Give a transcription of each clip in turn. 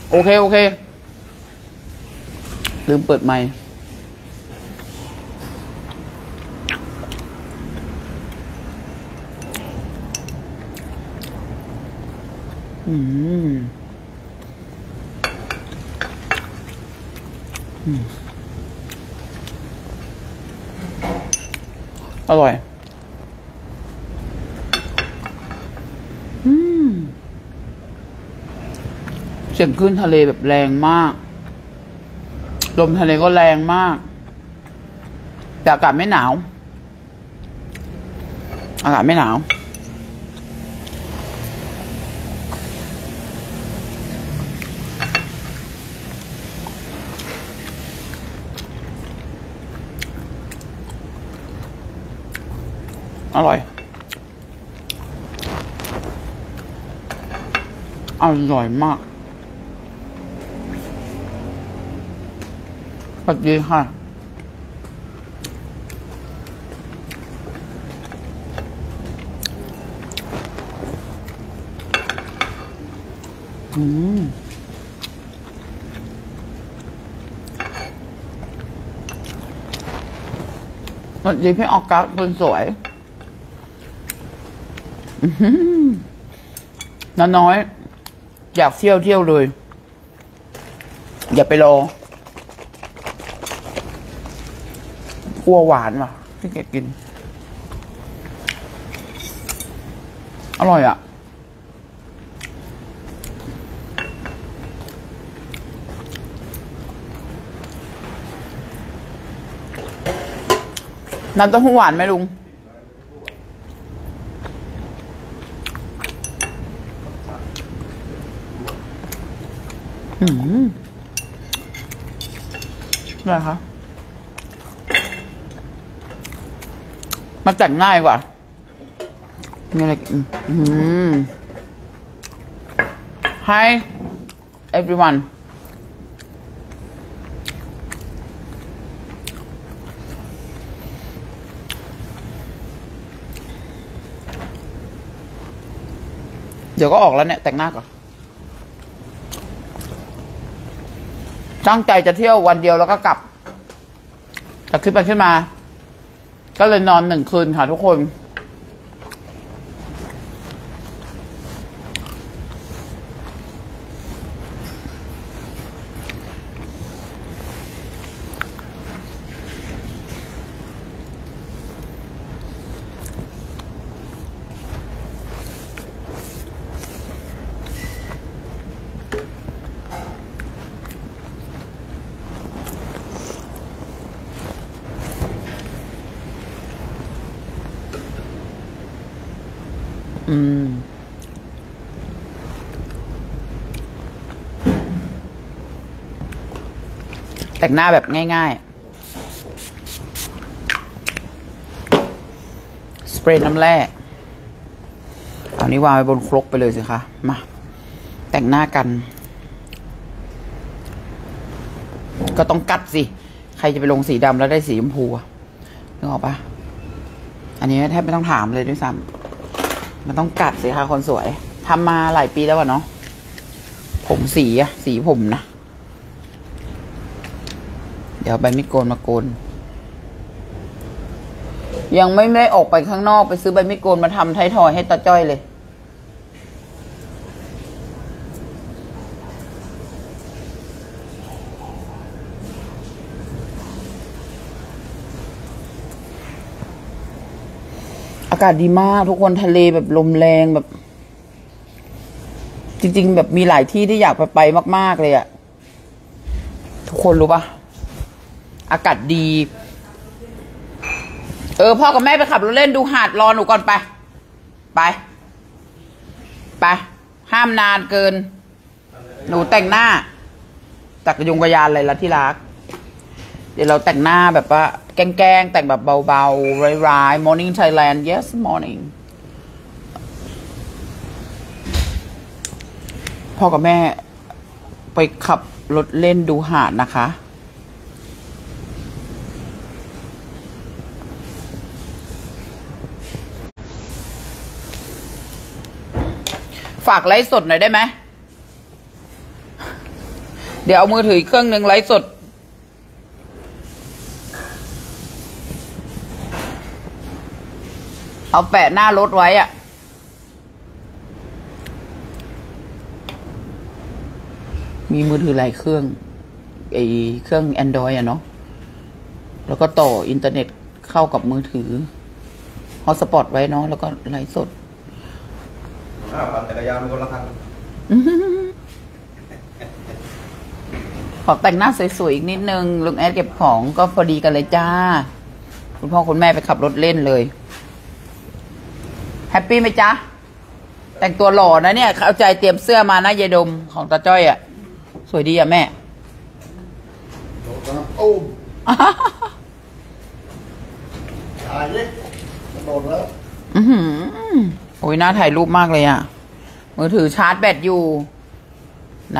โอเคโอเคลืมเปิดไมค์อร่อยเสียงคลื่นทะเลแบบแรงมากลมทะเลก็แรงมากแต่อากาศไม่หนาวอากาศไม่หนาวอร่อยอร่อยมากสวัสดีค่ะสวัสดีพี่ออกัสคนสวยน้อยอยากเที่ยวเลยอย่าไปรอกลัวหวานว่ะพี่เกดกินอร่อยอ่ะน้ำเต้าหู้หวานไหมลุงอะไรคะมาแต่งง่ายกว่ามีอะไรHi everyoneเดี๋ยวก็ออกแล้วเนี่ยแต่งหน้าก่อนตั้งใจจะเที่ยววันเดียวแล้วก็กลับแต่ขึ้นไปขึ้นมาก็เลยนอน1 คืนค่ะทุกคนแต่งหน้าแบบง่ายๆสเปรย์น้ำแร่เอานี้วางไว้บนครกไปเลยสิคะมาแต่งหน้ากันก็ต้องกัดสิใครจะไปลงสีดำแล้วได้สีชมพูนึกออกปะอันนี้แทบไม่ต้องถามเลยด้วยซ้ำมันต้องกัดสิคะคนสวยทำมาหลายปีแล้วเนาะผมสีผมนะเดี๋ยวใบมีดโกนมาโกนยังไม่ได้ออกไปข้างนอกไปซื้อใบมีดโกนมาทำไทยทอยให้ตาจ้อยเลยอากาศดีมากทุกคนทะเลแบบลมแรงแบบจริงๆแบบมีหลายที่ที่อยากไปมากๆเลยอะทุกคนรู้ปะอากาศดีพ่อกับแม่ไปขับรถเล่นดูหาดรอหนูก่อนไปห้ามนานเกินหนูแต่งหน้าจักรยานอะไรละที่รักเดี๋ยวเราแต่งหน้าแบบว่าแกล้งแต่งแบบเบาๆร้ายๆ Morning Thailand yes morning พ่อกับแม่ไปขับรถเล่นดูหาดนะคะฝากไลฟ์สดหน่อยได้ไหมเดี๋ยวเอามือถืออีกเครื่องหนึ่งไลฟ์สดเอาแปะหน้ารถไว้อะมีมือถือหลายเครื่องไอเครื่อง Android อะเนาะแล้วก็ต่ออินเทอร์เน็ตเข้ากับมือถือฮอตสปอตไว้เนาะแล้วก็ไลฟ์สดปั่นจักรยานคนละคันขอแต่งหน้าสวยๆอีกนิดนึงลุงแอดเก็บของก็พอดีกันเลยจ้าคุณพ่อคุณแม่ไปขับรถเล่นเลยแฮปปี้ไหมจ๊ะแต่งตัวหล่อนะเนี่ยเอาใจเตรียมเสื้อมานะยายดมของตาจ้อยอ่ะสวยดีอ่ะแม่โอ้ตายเลยโดนแล้วโอ้ยน่าถ่ายรูปมากเลยอ่ะมือถือชาร์จแบตอยู่ไหน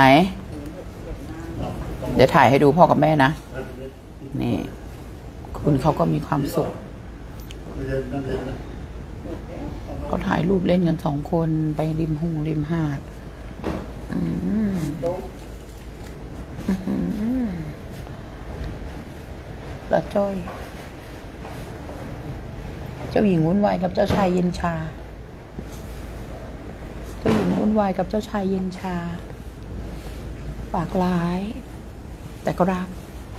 เดี๋ยวถ่ายให้ดูพ่อกับแม่นะนี่คุณเขาก็มีความสุขเขาถ่ายรูปเล่นกัน2 คนไปริมหุ่งริมหาดแล้วจ้อยเจ้าหญิงวุ่นวายกับเจ้าชายเย็นชาเจ้าหญิงวุ่นวายกับเจ้าชายเย็นชาปากร้ายแต่ก็รัก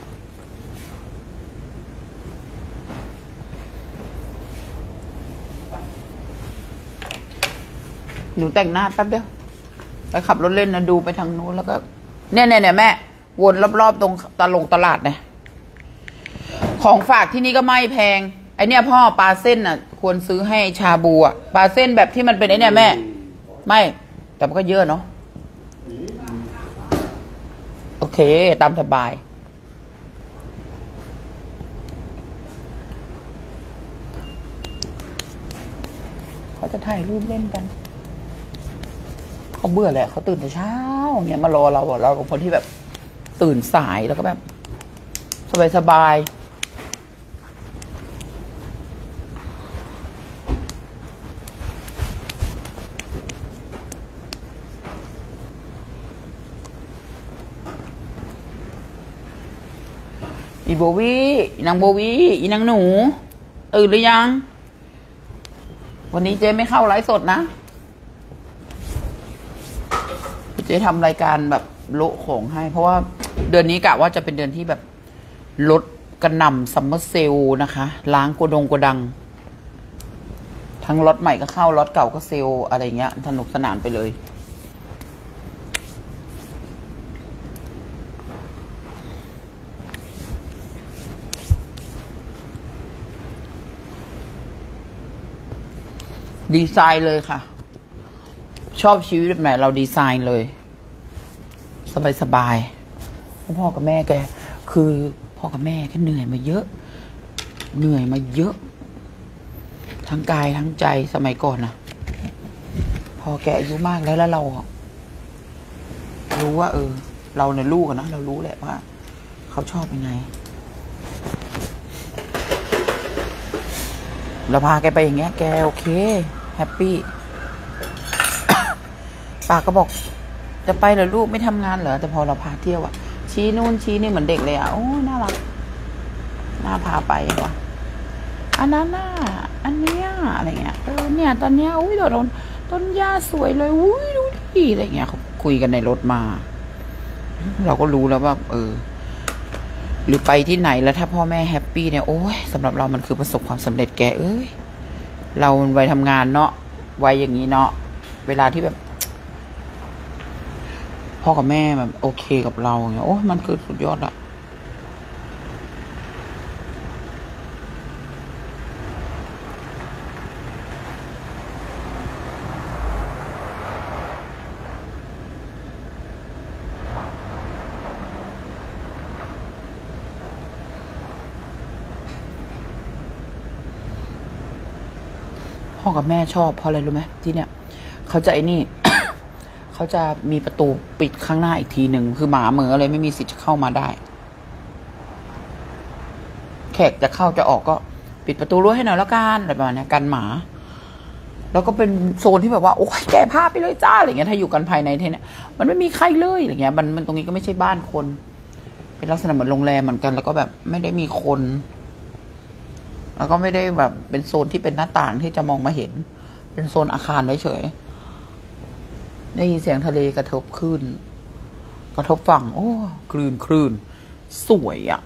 หนูแต่งหน้าแป๊บเดียวไปขับรถเล่นนะดูไปทางนู้นแล้วก็เนี่ยแม่วนรอบๆตรงตลาดเนี่ยของฝากที่นี่ก็ไม่แพงไอเนี่ยพ่อปลาเส้นอ่ะควรซื้อให้ชาบูอ่ะปลาเส้นแบบที่มันเป็นไอเนี่ยแม่ไม่แต่มันก็เยอะเนาะโอเคตามสบายเขาจะถ่ายรูปเล่นกันเขาเบื่อแหละเขาตื่นแต่เช้าเนี่ยมารอเราเป็นคนที่แบบตื่นสายแล้วก็แบบสบายอีโบวี่อีนางโบวี่อีนางหนูตื่นหรือยังวันนี้เจ๊ไม่เข้าไลฟ์สดนะเจ๊ทำรายการแบบโละของให้เพราะว่าเดือนนี้กะว่าจะเป็นเดือนที่แบบลดกระหน่ำซัมเมอร์เซลนะคะล้างโกดังทั้งล็อตใหม่ก็เข้าล็อตเก่าก็เซลอะไรเงี้ยสนุกสนานไปเลยดีไซน์เลยค่ะชอบชีวิตแบบไหนเราดีไซน์เลยสบายพ่อกับแม่แกคือพ่อกับแม่แกเหนื่อยมาเยอะทั้งกายทั้งใจสมัยก่อนนะพอแกอายุมากแล้วเรารู้ว่าเราเนี่ยลูกนะเรารู้แหละว่าเขาชอบยังไงเราพาแกไปอย่างเงี้ยแกโอเคแฮปปี้ ปากก็บอกจะไปเหรอลูกไม่ทำงานเหรอแต่พอเราพาเที่ยวอะชี้นู่นชี้นี่เหมือนเด็กเลยอะโอ้น่ารักน่าพาไปว่ะอันนั้นน่ะอันเนี้ยอะไรเงี้ยเนี่ยตอนเนี้ยอุ้ยต้นหญ้าสวยเลยอุ้ยดูดิอะไรเงี้ยเขาคุยกันในรถมาเราก็รู้แล้วว่าหรือไปที่ไหนแล้วถ้าพ่อแม่แฮปปี้เนี่ยโอ้ยสำหรับเรามันคือประสบความสำเร็จแกเราวัยทำงานเนาะวัยอย่างนี้เนาะเวลาที่แบบพ่อกับแม่แบบโอเคกับเราเนี่ยโอ้มันคือสุดยอดอะพ่อกับแม่ชอบเพราะอะไรรู้ไหมที่เนี่ยเขาจะไอ้นี่ เขาจะมีประตูปิดข้างหน้าอีกทีหนึ่งคือหมาเหมืออะไรไม่มีสิทธิ์จะเข้ามาได้แขกจะเข้าจะออกก็ปิดประตูรั้วให้หน่อยแล้วกันอะไรประมาณนี้กันหมาแล้วก็เป็นโซนที่แบบว่าโอ้ยแก้ผ้าไปเลยจ้าอะไรเงี้ยถ้าอยู่กันภายในเนี่ยมันไม่มีใครเลยอะไรเงี้ยมันตรงนี้ก็ไม่ใช่บ้านคนเป็นลักษณะเหมือนโรงแรมเหมือนกันแล้วก็แบบไม่ได้มีคนแล้วก็ไม่ได้แบบเป็นโซนที่เป็นหน้าต่างที่จะมองมาเห็นเป็นโซนอาคารเฉยๆได้ยินเสียงทะเลกระทบคลื่นกระทบฝั่งโอ้คลื่นสวยอ่ะ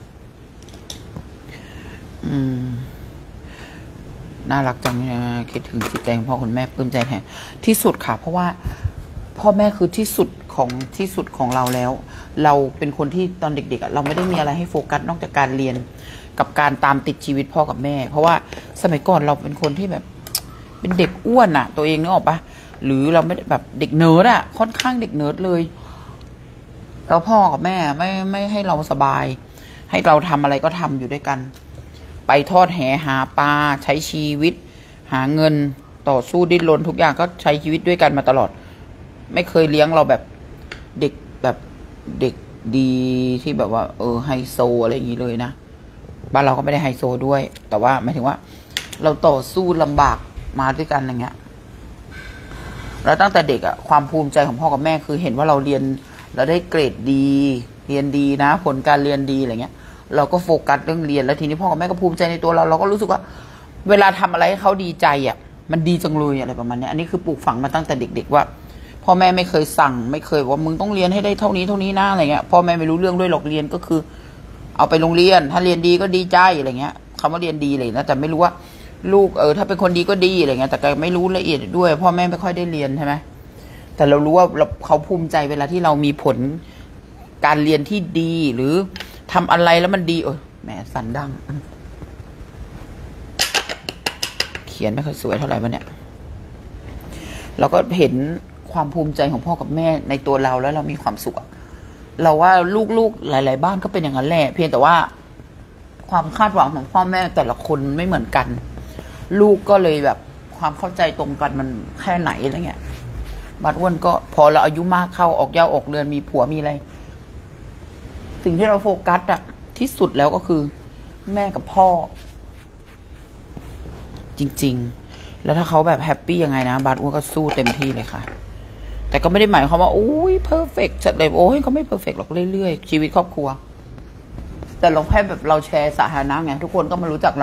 น่ารักจังนะคิดถึงจิตใจของพ่อคุณแม่ปลื้มใจแทนที่สุดค่ะเพราะว่าพ่อแม่คือที่สุดของเราแล้ว เราเป็นคนที่ตอนเด็กๆเราไม่ได้มีอะไรให้โฟกัสนอกจากการเรียนกับการตามติดชีวิตพ่อกับแม่เพราะว่าสมัยก่อนเราเป็นคนที่แบบเป็นเด็กอ้วนอะตัวเองนึกออกปะหรือเราไม่แบบเด็กเนิร์ดอะค่อนข้างเด็กเนิร์ดเลยแล้วพ่อกับแม่ไม่ให้เราสบายให้เราทำอะไรก็ทำอยู่ด้วยกันไปทอดแหหาปลาใช้ชีวิตหาเงินต่อสู้ดิ้นรนทุกอย่างก็ใช้ชีวิตด้วยกันมาตลอดไม่เคยเลี้ยงเราแบบเด็กแบบเด็กดีที่แบบว่าไฮโซอะไรอย่างนี้เลยนะบ้านเราก็ไม่ได้ไฮโซด้วยแต่ว่าหมายถึงว่าเราต่อสู้ลำบากมาด้วยกันอย่างเงี้ยแล้วตั้งแต่เด็กอะความภูมิใจของพ่อกับแม่คือเห็นว่าเราเรียนเราได้เกรดดีเรียนดีนะผลการเรียนดีอะไรเงี้ยเราก็โฟกัสเรื่องเรียนแล้วทีนี้พ่อกับแม่ก็ภูมิใจในตัวเราก็รู้สึกว่าเวลาทำอะไรให้เขาดีใจอ่ะมันดีจังเลยอะไรประมาณนี้อันนี้คือปลูกฝังมาตั้งแต่เด็กๆว่าพ่อแม่ไม่เคยสั่งไม่เคยว่ามึงต้องเรียนให้ได้เท่านี้นะอะไรเงี้ยพ่อแม่ไม่รู้เรื่องด้วยหรอกเรียนก็คือเอาไปโรงเรียนถ้าเรียนดีก็ดีใจอะไรเงี้ยคำว่าเรียนดีเลยนะแต่ไม่รู้ว่าลูกถ้าเป็นคนดีก็ดีอะไรเงี้ยแต่ก็ไม่รู้ละเอียดด้วยพ่อแม่ไม่ค่อยได้เรียนใช่ไหมแต่เรารู้ว่าเขาภูมิใจเวลาที่เรามีผลการเรียนที่ดีหรือทำอะไรแล้วมันดีแหมสันดังเขียนไม่ค่อยสวยเท่าไหร่วะเนี่ยเราก็เห็นความภูมิใจของพ่อกับแม่ในตัวเราแล้วเรามีความสุขเราว่าลูกๆหลายๆบ้านก็เป็นอย่างนั้นแหละเพียงแต่ว่าความคาดหวังของพ่อแม่แต่ละคนไม่เหมือนกันลูกก็เลยแบบความเข้าใจตรงกันมันแค่ไหนอะไรเงี้ยบัดอ้วนก็พอเราอายุมากเข้าออกย่าออกเรือนมีผัวมีอะไรสิ่งที่เราโฟกัสอะที่สุดแล้วก็คือแม่กับพ่อจริงๆแล้วถ้าเขาแบบแฮปปี้ยังไงนะบัดอ้วนก็สู้เต็มที่เลยค่ะแต่ก็ไม่ได้หมายความว่าอุ้ยเพอร์เฟกต์จัดเลยโอ้ยเขาไม่เพอร์เฟกต์หรอกเรื่อยๆชีวิตครอบครัวแต่เราแค่แบบเราแชร์สาธารณะไงทุกคนก็มารู้จักเรา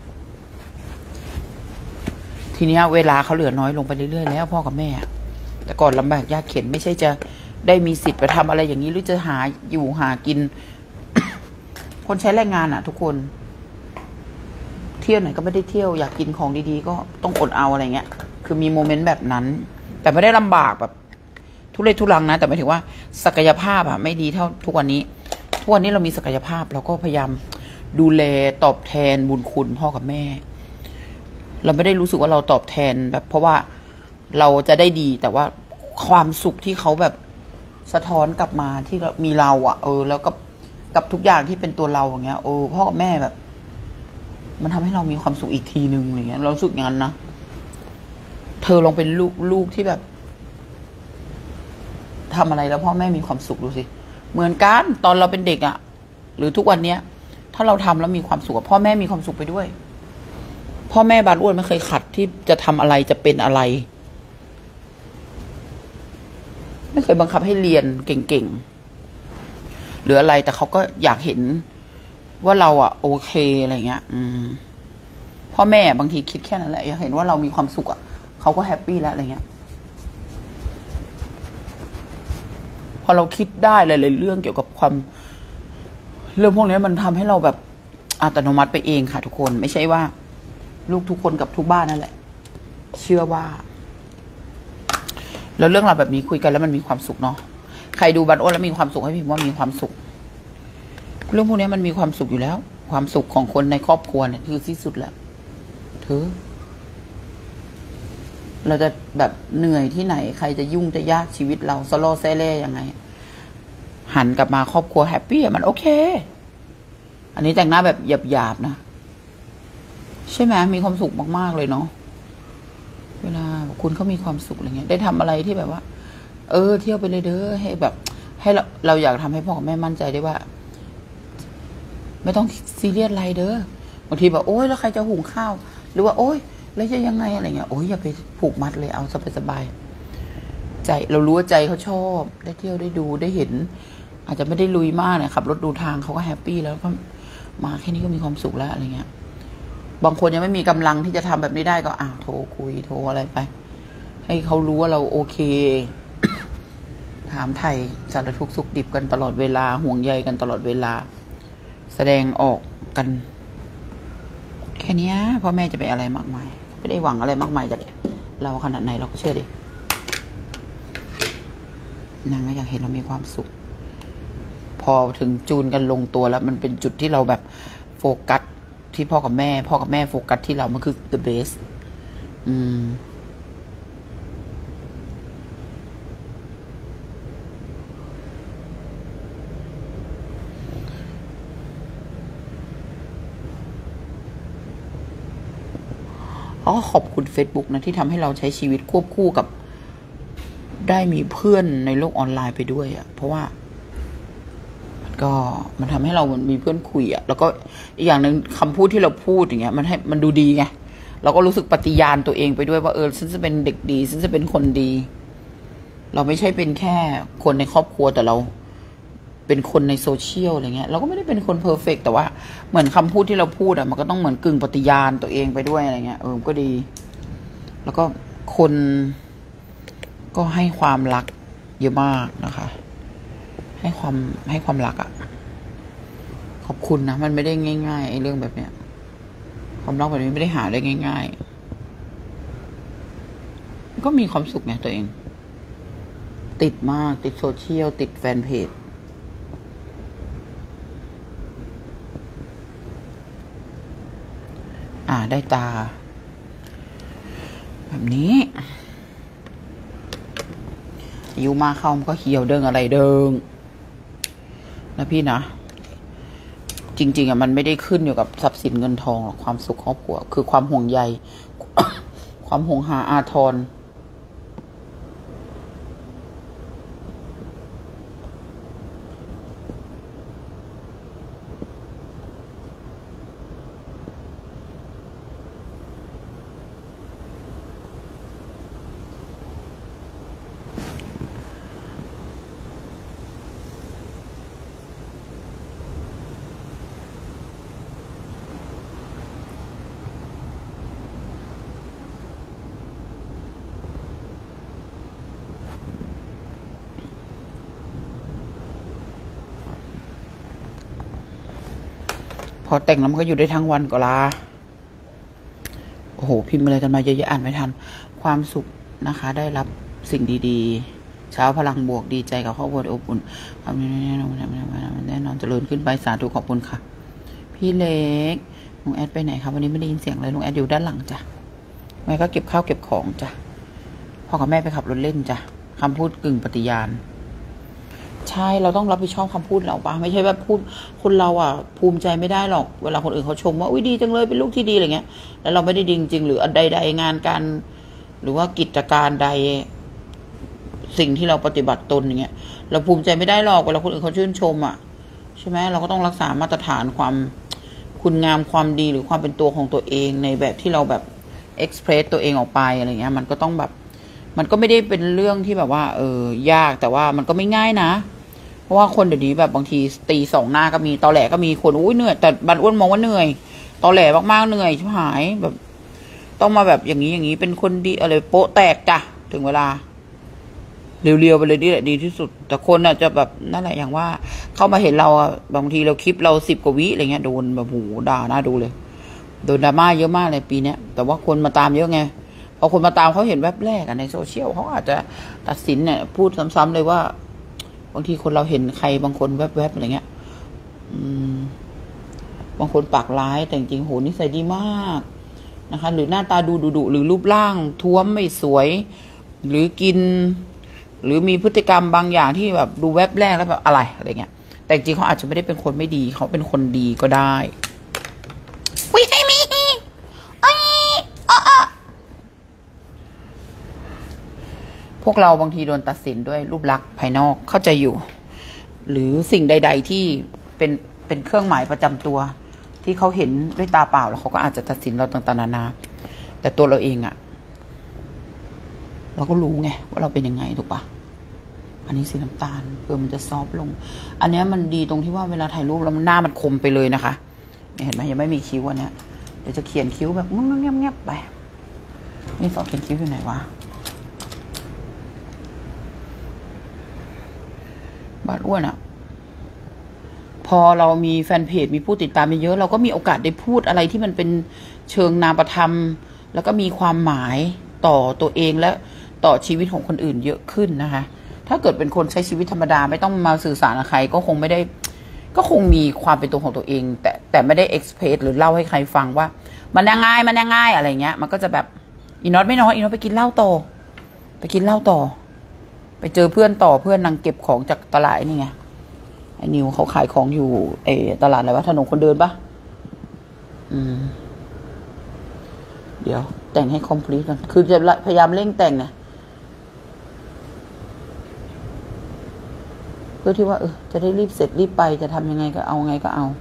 ทีนี้เวลาเขาเหลือน้อยลงไปเรื่อยๆแล้วพ่อกับแม่แต่ก่อนลำบากยากเข็ญไม่ใช่จะได้มีสิทธิ์ไปทำอะไรอย่างนี้หรือจะหาอยู่หากิน คนใช้แรงงานทุกคนเที่ยวไหนก็ไม่ได้เที่ยวอยากกินของดีๆก็ต้องอดเอาอะไรเงี้ยคือมีโมเมนต์แบบนั้นแต่ไม่ได้ลำบากแบบทุเรศทุรังนะแต่หมายถึงว่าศักยภาพไม่ดีเท่าทุกวันนี้เรามีศักยภาพเราก็พยายามดูแลตอบแทนบุญคุณพ่อกับแม่เราไม่ได้รู้สึกว่าเราตอบแทนแบบเพราะว่าเราจะได้ดีแต่ว่าความสุขที่เขาแบบสะท้อนกลับมาที่มีเราแล้วกับทุกอย่างที่เป็นตัวเราอย่างเงี้ยพ่อกับแม่แบบมันทำให้เรามีความสุขอีกทีนึงอะไรเงี้ยเราสึกอย่างนั้นนะเธอลองเป็นลูกที่แบบทำอะไรแล้วพ่อแม่มีความสุขดูสิเหมือนกันตอนเราเป็นเด็กหรือทุกวันเนี้ยถ้าเราทำแล้วมีความสุขพ่อแม่มีความสุขไปด้วยพ่อแม่บานอ้วนไม่เคยขัดที่จะทำอะไรจะเป็นอะไรไม่เคยบังคับให้เรียนเก่งๆหรืออะไรแต่เขาก็อยากเห็นว่าเราโอเคอะไรเงี้ยพ่อแม่บางทีคิดแค่นั้นแหละอยากเห็นว่าเรามีความสุขเขาก็แฮปปี้แล้วอะไรเงี้ยพอเราคิดได้หลายๆเรื่องเกี่ยวกับความเรื่องพวกนี้มันทำให้เราแบบอัตโนมัติไปเองค่ะทุกคนไม่ใช่ว่าลูกทุกคนกับทุกบ้านนั่นแหละเชื่อว่าแล้วเรื่องราวแบบนี้คุยกันแล้วมันมีความสุขเนาะใครดูบันโอแล้วมีความสุขให้พิมพ์ว่ามีความสุขเรื่องพวกนี้มันมีความสุขอยู่แล้วความสุขของคนในครอบครัวเนี่ยคือที่สุดแล้วเราจะแบบเหนื่อยที่ไหนใครจะยุ่งจะยากชีวิตเราสโลเซเล่ยังไงหันกลับมาครอบครัวแฮปปี้มันโอเคอันนี้แต่งหน้าแบบหยาบๆนะใช่ไหมมีความสุขมากๆเลยเนาะเวลาคุณเขามีความสุขอะไรเงี้ยได้ทำอะไรที่แบบว่าเที่ยวไปเลยเด้อให้แบบให้เราอยากทำให้พ่อกับแม่มั่นใจได้ว่าไม่ต้องซีเรียสอะไรเด้อบางทีแบบโอ๊ยแล้วใครจะหุงข้าวหรือว่าโอ๊ยแล้วจะยังไงอะไรเงี้ยโอ้ยอย่าไปผูกมัดเลยเอาสบายๆใจเรารู้ว่าใจเขาชอบได้เที่ยวได้ดูได้เห็น อาจจะไม่ได้ลุยมากเนี่ยขับรถดูทางเขาก็แฮปปี้แล้วก็มาแค่นี้ก็มีความสุขแล้วอะไรเงี้ยบางคนยังไม่มีกำลังที่จะทำแบบนี้ได้ก็โทรคุยโทรอะไรไปให้เขารู้ว่าเราโอเค ถามไทยสารทุกข์สุขดิบกันตลอดเวลาห่วงใยกันตลอดเวลาแสดงออกกันแค่นี้พ่อแม่จะไปอะไรมากมายไม่ได้หวังอะไรมากมายจากเราขนาดไหนเราก็เชื่อดินางก็อยากเห็นเรามีความสุขพอถึงจูนกันลงตัวแล้วมันเป็นจุดที่เราแบบโฟกัสที่พ่อกับแม่โฟกัสที่เรามันคือ the best ก็ขอบคุณ Facebook นะที่ทำให้เราใช้ชีวิตควบคู่กับได้มีเพื่อนในโลกออนไลน์ไปด้วยเพราะว่ามันทำให้เรามีเพื่อนคุยแล้วก็อีกอย่างหนึ่งคำพูดที่เราพูดอย่างเงี้ยมันดูดีไงเราก็รู้สึกปฏิญาณตัวเองไปด้วยว่าฉันจะเป็นเด็กดีฉันจะเป็นคนดีเราไม่ใช่เป็นแค่คนในครอบครัวแต่เราเป็นคนในโซเชียลอะไรเงี้ยเราก็ไม่ได้เป็นคนเพอร์เฟกต์แต่ว่าเหมือนคำพูดที่เราพูดมันก็ต้องเหมือนกึ่งปฏิญาณตัวเองไปด้วยอะไรเงี้ยก็ดีแล้วก็คนก็ให้ความรักเยอะมากนะคะให้ความรักขอบคุณนะมันไม่ได้ง่ายๆไอ้เรื่องแบบเนี้ยความรักแบบนี้ไม่ได้หาได้ง่ายๆก็มีความสุขไงตัวเองติดมากติดโซเชียลติดแฟนเพจได้ตาแบบนี้อายุมาเข้ามันก็เหี่ยวเดิงอะไรเดิงนะพี่นะจริงๆมันไม่ได้ขึ้นอยู่กับทรัพย์สินเงินทองหรอกความสุขครอบครัวคือความห่วงใย ความห่วงหาอาทรพอแต่งแล้วมันก็อยู่ได้ทั้งวันก็ลาโอ้โหพิมพ์อะไรกันมาเยอะๆอ่านไม่ทันความสุขนะคะได้รับสิ่งดีๆเช้าพลังบวกดีใจกับครอบครัวอบอุ่นความแน่นอนเจริญขึ้นไปสาธุขอบคุณค่ะพี่เล็กลุงแอดไปไหนครับวันนี้ไม่ได้ยินเสียงเลยลุงแอดอยู่ด้านหลังจ้ะแม่ก็เก็บข้าวเก็บของจ้ะพ่อกับแม่ไปขับรถเล่นจ้ะคำพูดกึ่งปฏิญาณใช่เราต้องรับผิดชอบคำพูดเราปะไม่ใช่แบบพูดคนเราภูมิใจไม่ได้หรอกเวลาคนอื่นเขาชมว่าอุ้ยดีจังเลยเป็นลูกที่ดีอะไรเงี้ยแล้วเราไม่ได้ดีจริงหรือใดๆงานการหรือว่ากิจการใดสิ่งที่เราปฏิบัติตนอย่างเงี้ยเราภูมิใจไม่ได้หรอกเวลาคนอื่นเขาชื่นชมใช่ไหมเราก็ต้องรักษามาตรฐานความคุณงามความดีหรือความเป็นตัวของตัวเองในแบบที่เราแบบเอ็กซ์เพรสตัวเองออกไปอะไรเงี้ยมันก็ต้องแบบมันก็ไม่ได้เป็นเรื่องที่แบบว่ายากแต่ว่ามันก็ไม่ง่ายนะเพราะว่าคนเดี๋ยวนี้แบบบางทีตีสองหน้าก็มีตอแหลก็มีคนอุ้ยเหนื่อยแต่บันอ้วนมองว่าเหนื่อยตอแหลมากๆเหนื่อยชิบหายแบบต้องมาแบบอย่างนี้เป็นคนดีอะไรโป๊ะแตกจ้ะถึงเวลาเรียวๆไปเลยนี่แหละดีที่สุดแต่คนจะแบบนั่นแหละอย่างว่าเข้ามาเห็นเราบางทีเราคลิปเรา10 กว่าวิอะไรเงี้ยโดนแบบโหด่าน่าดูเลยโดนดราม่าเยอะมากเลยปีนี้แต่ว่าคนมาตามเยอะไงพอคนมาตามเขาเห็นแวบแรกในโซเชียลเขาอาจจะตัดสินเนี่ยพูดซ้ำๆเลยว่าบางทีคนเราเห็นใครบางคนแวบๆอะไรเงี้ยบางคนปากร้ายแต่จริงๆโหนิสัยดีมากนะคะหรือหน้าตาดูดุหรือรูปร่างท้วมไม่สวยหรือกินหรือมีพฤติกรรมบางอย่างที่แบบดูแวบแรกแล้วแบบอะไรเงี้ยแต่จริงเขาอาจจะไม่ได้เป็นคนไม่ดีเขาเป็นคนดีก็ได้วิให้มีพวกเราบางทีโดนตัดสินด้วยรูปลักษณ์ภายนอกเข้าใจอยู่หรือสิ่งใดๆที่เป็นเครื่องหมายประจำตัวที่เขาเห็นด้วยตาเปล่าแล้วเขาก็อาจจะตัดสินเราต่างๆนานาแต่ตัวเราเองอะเราก็รู้ไงว่าเราเป็นยังไงถูกปะอันนี้สีน้ำตาลเพื่อมันจะซอฟลงอันนี้มันดีตรงที่ว่าเวลาถ่ายรูปแล้วหน้ามันคมไปเลยนะคะเห็นไหมยังไม่มีคิ้วอันเนี้ยเดี๋ยวจะเขียนคิ้วแบบเงียบๆไปนี่สอบเขียนคิ้วอยู่ไหนวะบาดอ้วนอะพอเรามีแฟนเพจมีผู้ติดตามเยอะเราก็มีโอกาสได้พูดอะไรที่มันเป็นเชิงนามธรรมแล้วก็มีความหมายต่อตัวเองและต่อชีวิตของคนอื่นเยอะขึ้นนะคะถ้าเกิดเป็นคนใช้ชีวิตธรรมดาไม่ต้องมาสื่อสารกับใครก็คงไม่ได้ก็คงมีความเป็นตัวของตัวเองแต่ไม่ได้เอ็กซ์เพรสหรือเล่าให้ใครฟังว่ามันยังไงอะไรเงี้ยมันก็จะแบบอีน็อตไม่น้อยอีน็อตไปกินเหล้าต่อไปเจอเพื่อนต่อเพื่อนนางเก็บของจากตลาดนี่ไงไอ้นิวเขาขายของอยู่ตลาดอะไรวะถนนคนเดินปะเดี๋ยวแต่งให้คอมพลีทก่อนคือจะพยายามเร่งแต่งนะเพื่อที่ว่าจะได้รีบเสร็จรีบไปจะทำยังไงก็เอาไงก็เอา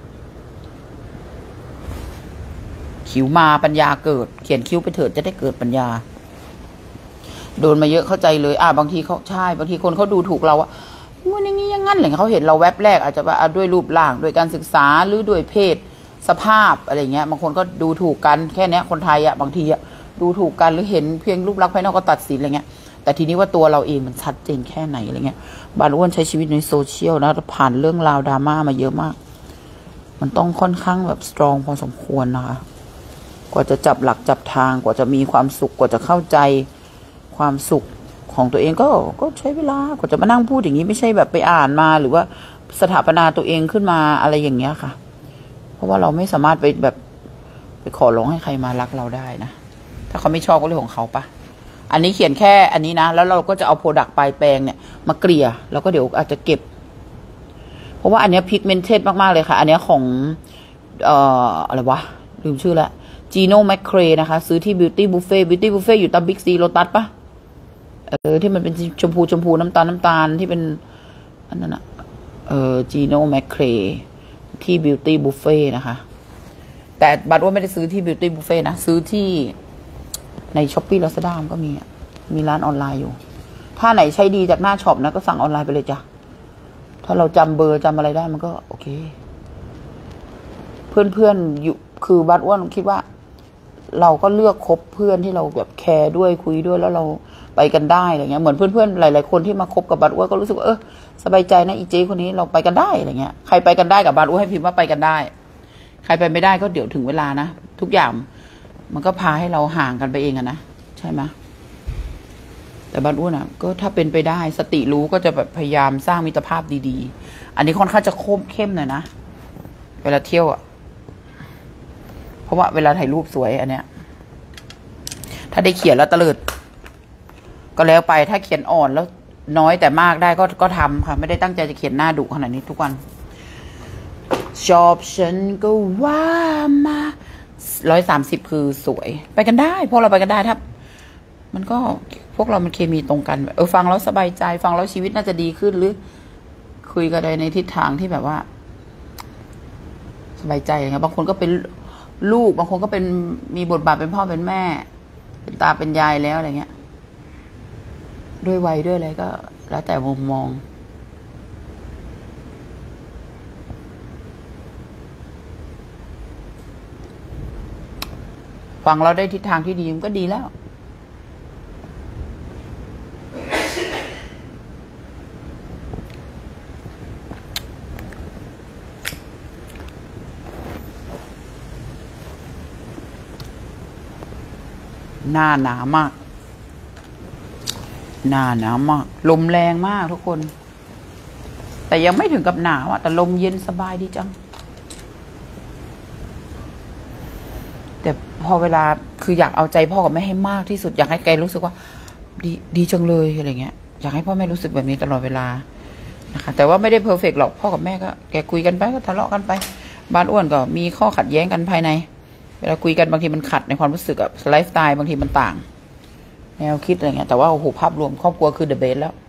คิ้วมาปัญญาเกิดเขียนคิ้วไปเถิดจะได้เกิดปัญญาโดนมาเยอะเข้าใจเลยบางทีเขาใช่บางทีคนเขาดูถูกเราว่ามันอย่างนี้อย่างงั้นอะไรเขาเห็นเราแวบแรกอาจจะว่าด้วยรูปร่างด้วยการศึกษาหรือด้วยเพศสภาพอะไรเงี้ยบางคนก็ดูถูกกันแค่นี้คนไทยบางทีดูถูกกันหรือเห็นเพียงรูปลักษณ์ภายนอกก็ตัดสินอะไรเงี้ยแต่ทีนี้ว่าตัวเราเองมันชัดเจนแค่ไหนอะไรเงี้ยบานอ้วนใช้ชีวิตในโซเชียลนะผ่านเรื่องราวดราม่ามาเยอะมากมันต้องค่อนข้างแบบสตรองพอสมควรนะคะกว่าจะจับหลักจับทางกว่าจะมีความสุขกว่าจะเข้าใจความสุขของตัวเองก็ใช้เวลากว่าจะมานั่งพูดอย่างนี้ไม่ใช่แบบไปอ่านมาหรือว่าสถาปนาตัวเองขึ้นมาอะไรอย่างเงี้ยค่ะเพราะว่าเราไม่สามารถไปขอร้องให้ใครมารักเราได้นะถ้าเขาไม่ชอบก็เรื่องของเขาปะอันนี้เขียนแค่อันนี้นะแล้วเราก็จะเอาโปรดักต์ปลายแปรงเนี่ยมาเกลี่ยแล้วก็เดี๋ยวอาจจะเก็บเพราะว่าอันนี้พิกเมนเทดมากๆเลยค่ะอันนี้ของอะไรวะลืมชื่อละจีโน่แมคเครนะคะซื้อที่ Beauty Buffet อยู่ตามบิ๊กซีโลตัสปะที่มันเป็นชมพูน้ำตาลที่เป็นอันนั้นอะจีโน่แมคเครที่ Beauty Buffet นะคะแต่บัตรว่าไม่ได้ซื้อที่ Beauty Buffet นะซื้อที่ใน Shopee Lazada ก็มีร้านออนไลน์อยู่ถ้าไหนใช้ดีจากหน้าช็อปนะก็สั่งออนไลน์ไปเลยจ้ะถ้าเราจำเบอร์จำอะไรได้มันก็โอเคเพื่อนอยู่คือบัตรอ้วนคิดว่าเราก็เลือกคบเพื่อนที่เราแบบแคร์ด้วยคุยด้วยแล้วเราไปกันได้อะไรเงี้ยเหมือนเพื่อนๆหลายๆคนที่มาคบกับบัตรอ้วนก็รู้สึกว่าสบายใจนะอีเจคนนี้เราไปกันได้อะไรเงี้ยใครไปกันได้กับบัตรอ้วนให้พิมพ์ว่าไปกันได้ใครไปไม่ได้ก็เดี๋ยวถึงเวลานะทุกอย่างมันก็พาให้เราห่างกันไปเองนะใช่ไหมแต่บัตรอ้วนก็ถ้าเป็นไปได้สติรู้ก็จะแบบพยายามสร้างมิตรภาพดีๆอันนี้ค่อนข้างจะเข้มหน่อยนะเวลาเที่ยวเพราะว่าเวลาถ่ายรูปสวยอันเนี้ยถ้าได้เขียนแล้วตะเลิดก็แล้วไปถ้าเขียนอ่อนแล้วน้อยแต่มากได้ก็ทำค่ะไม่ได้ตั้งใจจะเขียนหน้าดุขนาดนี้ทุกวันชอบฉันก็ว่ามา130คือสวยไปกันได้พวกเราไปกันได้ถ้ามันก็พวกเรามันเคมีตรงกันฟังแล้วสบายใจฟังแล้วชีวิตน่าจะดีขึ้นหรือคุยกันในทิศทางที่แบบว่าสบายใจอย่างเงี้ยบางคนก็เป็นลูกบางคนก็เป็นมีบทบาทเป็นพ่อเป็นแม่เป็นตาเป็นยายแล้วอะไรเงี้ยด้วยวัยด้วยอะไรก็แล้วแต่มุมมองฟังเราได้ทิศทางที่ดีมันก็ดีแล้วหน้าหนามากลมแรงมากทุกคนแต่ยังไม่ถึงกับหนาวแต่ลมเย็นสบายดีจังแต่พอเวลาคืออยากเอาใจพ่อกับแม่ให้มากที่สุดอยากให้แกรู้สึกว่าดีจังเลยอะไรเงี้ยอยากให้พ่อแม่รู้สึกแบบนี้ตลอดเวลานะคะแต่ว่าไม่ได้เพอร์เฟกต์หรอกพ่อกับแม่ก็แกคุยกันไปก็ทะเลาะกันไปบ้านอ้วนก็มีข้อขัดแย้งกันภายในเวลาคุยกันบางทีมันขัดในความรู้สึกไลฟ์สไตล์บางทีมันต่างแนวคิดอะไรเงี้ยแต่ว่าโอ้โหภาพรวมครอบครัวคือเดอะเบสแล้ว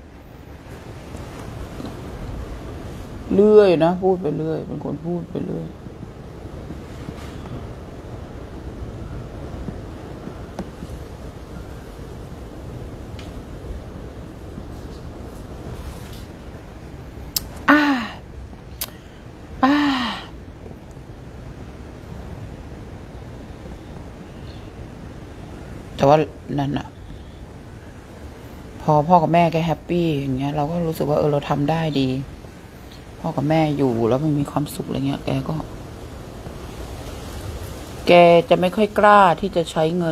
เรื่อยนะพูดไปเรื่อยเป็นคนพูดไปเรื่อยแต่ว่านั่นอะพอพ่อกับแม่แกแฮปปี้อย่างเงี้ยเราก็รู้สึกว่าเราทำได้ดีพ่อกับแม่อยู่แล้วมันมีความสุขอะไรเงี้ยแกจะไม่ค่อยกล้าที่จะใช้เงิน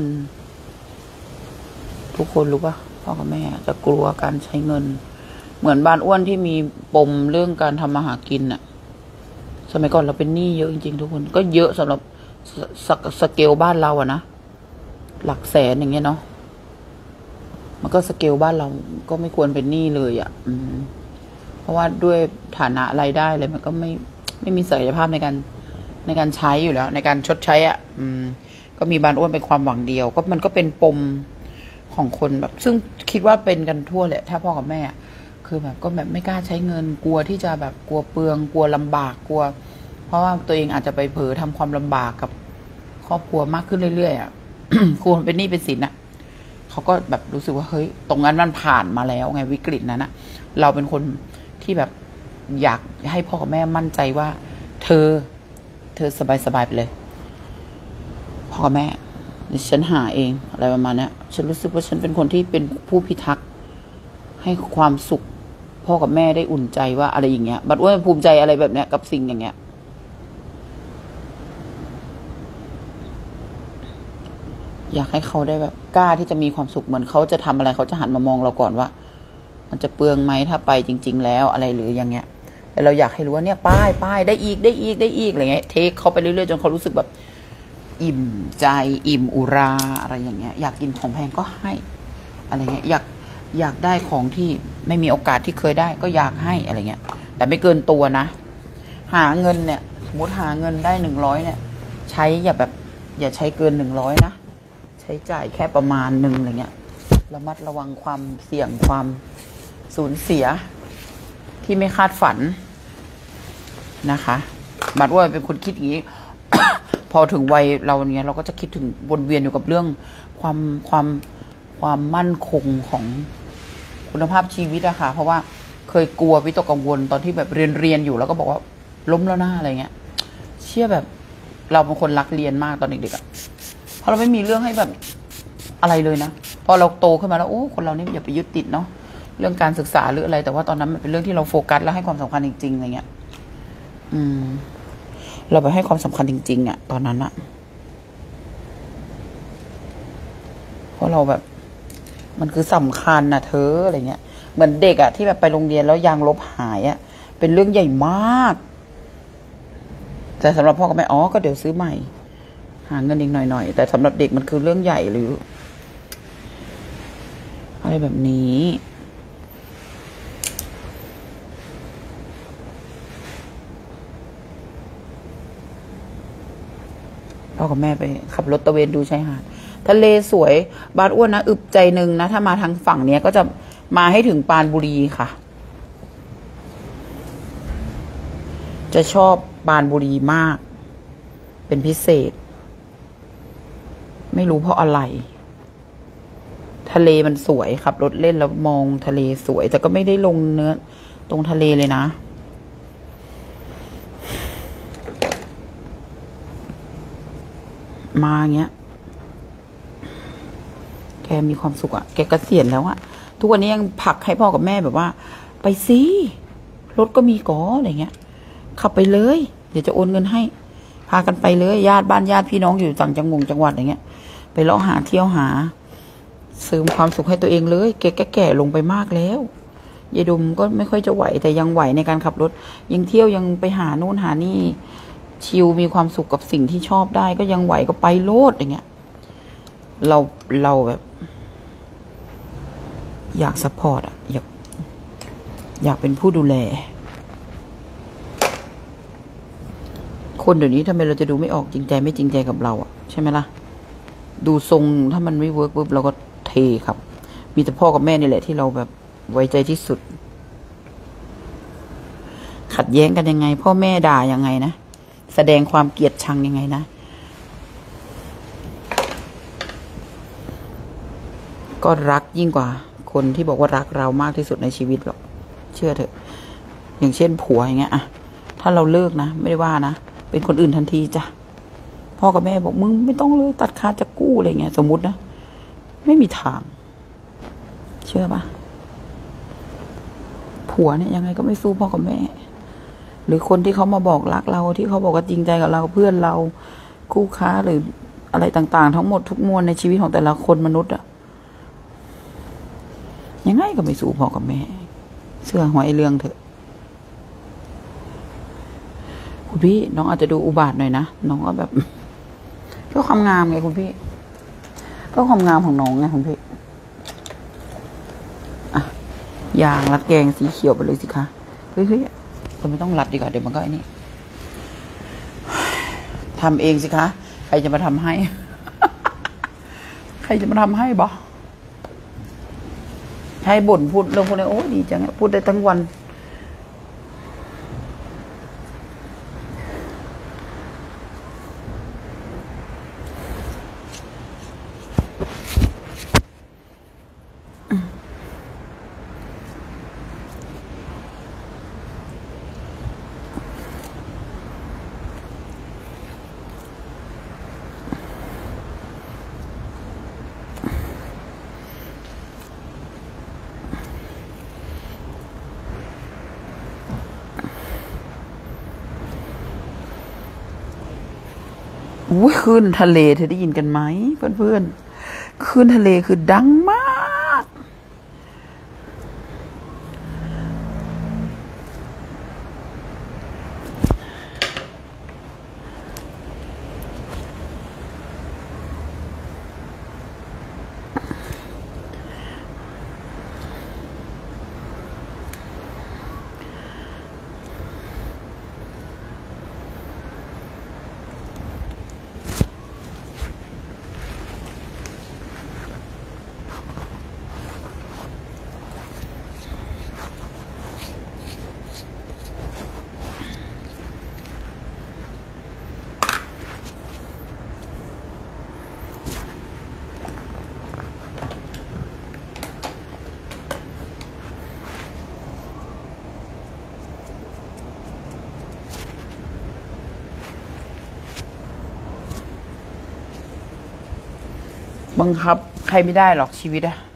ทุกคนรู้ป่ะพ่อกับแม่จะกลัวการใช้เงินเหมือนบ้านอ้วนที่มีปมเรื่องการทำมาหากินอะสมัยก่อนเราเป็นหนี้เยอะจริงๆทุกคนก็เยอะสำหรับสเกลบ้านเราอะนะหลักแสนอย่างเงี้ยเนาะมันก็สเกลบ้านเราก็ไม่ควรเป็นหนี้เลยอะเพราะว่าด้วยฐานะรายได้เลยมันก็ไม่มีศักยภาพในการใช้อยู่แล้วในการชดใช้อะก็มีบ้านอ้วนเป็นความหวังเดียวก็มันก็เป็นปมของคนแบบซึ่งคิดว่าเป็นกันทั่วแหละถ้าพ่อกับแม่คือแบบก็แบบไม่กล้าใช้เงินกลัวที่จะแบบกลัวเปลืองกลัวลำบากกลัวเพราะว่าตัวเองอาจจะไปเผลอทำความลำบากกับครอบครัวมากขึ้นเรื่อยๆอ่ะ ครูเป็นหนี้เป็นสินอ่ะเขาก็แบบรู้สึกว่าเฮ้ยตรงนั้นมันผ่านมาแล้วไงวิกฤตนั้นอ่ะเราเป็นคนที่แบบอยากให้พ่อกับแม่มั่นใจว่าเธอสบายไปเลยพ่อกับแม่ฉันหาเองอะไรประมาณนี้ฉันรู้สึกว่าฉันเป็นคนที่เป็นผู้พิทักษ์ให้ความสุขพ่อกับแม่ได้อุ่นใจว่าอะไรอย่างเงี้ยบัดว่าภูมิใจอะไรแบบเนี้ยกับสิ่งอย่างเงี้ยอยากให้เขาได้แบบกล้าที่จะมีความสุขเหมือนเขาจะทำอะไรเขาจะหันมามองเราก่อนว่ามันจะเปลืองไหมถ้าไปจริงๆแล้วอะไรหรืออย่างเงี้ยแต่เราอยากให้รู้ว่าเนี่ยป้ายได้อีกอะไรเงี้ยเทคเขาไปเรื่อยๆจนเขารู้สึกแบบอิ่มใจอิ่มอุราอะไรอย่างเงี้ยอยากกินของแพงก็ให้อะไรเงี้ยอยากได้ของที่ไม่มีโอกาสที่เคยได้ก็อยากให้อะไรเงี้ยแต่ไม่เกินตัวนะหาเงินเนี่ยสมมติหาเงินได้100เนี่ยใช้อย่าใช้เกิน100นะใช้จ่ายแค่ประมาณนึงอะไรเงี้ยระมัดระวังความเสี่ยงความสูญเสียที่ไม่คาดฝันนะคะบัดว่าเป็นคนคิดอย่างนี้ พอถึงวัยเราเนี้ยเราก็จะคิดถึงวนเวียนอยู่กับเรื่องความมั่นคงของคุณภาพชีวิตอะค่ะเพราะว่าเคยกลัววิตกกังวลตอนที่แบบเรียนอยู่แล้วก็บอกว่าล้มแล้วหน้าอะไรเงี้ยเชื่อแบบเราเป็นคนรักเรียนมากตอนเด็กๆอะเพราะเราไม่มีเรื่องให้แบบอะไรเลยนะพอเราโตขึ้นมาแล้วโอ้คนเราเนี่ยอย่าไปยึดติดเนาะเรื่องการศึกษาหรืออะไรแต่ว่าตอนนั้นมันเป็นเรื่องที่เราโฟกัสและให้ความสำคัญจริงๆอะไรเงี้ยเราไปให้ความสำคัญจริงๆอะตอนนั้นอะเพราะเราแบบมันคือสำคัญนะเธออะไรเงี้ยเหมือนเด็กอะที่แบบไปโรงเรียนแล้วยางลบหายอะเป็นเรื่องใหญ่มากแต่สำหรับพ่อกับแม่ก็เดี๋ยวซื้อใหม่หาเงินอีกหน่อยๆแต่สำหรับเด็กมันคือเรื่องใหญ่หรืออะไรแบบนี้พ่อกับแม่ไปขับรถตะเวนดูชายหาดทะเลสวยบ้านอ้วนนะอึบใจหนึ่งนะถ้ามาทางฝั่งเนี้ยก็จะมาให้ถึงปรานบุรีค่ะจะชอบปรานบุรีมากเป็นพิเศษไม่รู้เพราะอะไรทะเลมันสวยขับรถเล่นแล้วมองทะเลสวยแต่ก็ไม่ได้ลงเนื้อตรงทะเลเลยนะมาเงี้ยแกมีความสุขอะแกเกษียณแล้วอะทุกวันนี้ยังผลักให้พ่อกับแม่แบบว่าไปสิรถก็มีก๋ออะไรเงี้ยขับไปเลยเดี๋ยวจะโอนเงินให้พากันไปเลยญาติบ้านญาติพี่น้องอยู่ต่างจังหวัดอย่างเงี้ยไปเลาะหาเที่ยวหาเสริมความสุขให้ตัวเองเลยแกแก่ลงไปมากแล้วยายดมก็ไม่ค่อยจะไหวแต่ยังไหวในการขับรถยังเที่ยวยังไปหาโน่นหานี่ชิลมีความสุขกับสิ่งที่ชอบได้ก็ยังไหวก็ไปโลดอย่างเงี้ยเราแบบอยากซัพพอร์ตอะอยากเป็นผู้ดูแลคนเดี๋ยวนี้ทำไมเราจะดูไม่ออกจริงใจไม่จริงใจกับเราอะใช่ไหมล่ะดูทรงถ้ามันไม่เวิร์กปุ๊บเราก็เทครับมีแต่พ่อกับแม่นี่แหละที่เราแบบไว้ใจที่สุดขัดแย้งกันยังไงพ่อแม่ด่ายังไงนะแสดงความเกลียดชังยังไงนะก็รักยิ่งกว่าคนที่บอกว่ารักเรามากที่สุดในชีวิตหรอกเชื่อเถอะอย่างเช่นผัวอย่างเงี้ยอะถ้าเราเลิกนะไม่ได้ว่านะเป็นคนอื่นทันทีจ้ะพ่อกับแม่บอกมึงไม่ต้องเลยตัดขาดจากกู้อะไรเงี้ยสมมุตินะไม่มีทาง เชื่อปะผัวเนี่ยยังไงก็ไม่สู้พ่อกับแม่ หรือคนที่เขามาบอกรักเราที่เขาบอกว่าจริงใจกับเราเพื่อนเราคู่ค้าหรืออะไรต่างๆทั้งหมดทุกมวลในชีวิตของแต่ละคนมนุษย์อะยังไงก็ไม่สู้พ่อกับแม่เชื่อหัวไอเรื่องเถอะคุณพี่น้องอาจจะดูอุบาทหน่อยนะน้องก็แบบเพื่อความงามไงคุณพี่เพื่อความงามของน้องไงคุณพี่อ่ะยางรัดแกงสีเขียวไปเลยสิคะเฮ้ยคนไม่ต้องรัดดีกว่าเดี๋ยวมันก็ไอ้นี่ทำเองสิคะใครจะมาทำให้ ใครจะมาทำให้บอให้บ่นพูดเรื่องพวกนี้โอ้ดีจังพูดได้ทั้งวันอุ้ยคลื่นทะเลเธอได้ยินกันไหมเพื่อนๆคลื่นทะเลคือดังมากบังคับใครไม่ได้หรอกชีวิตอะ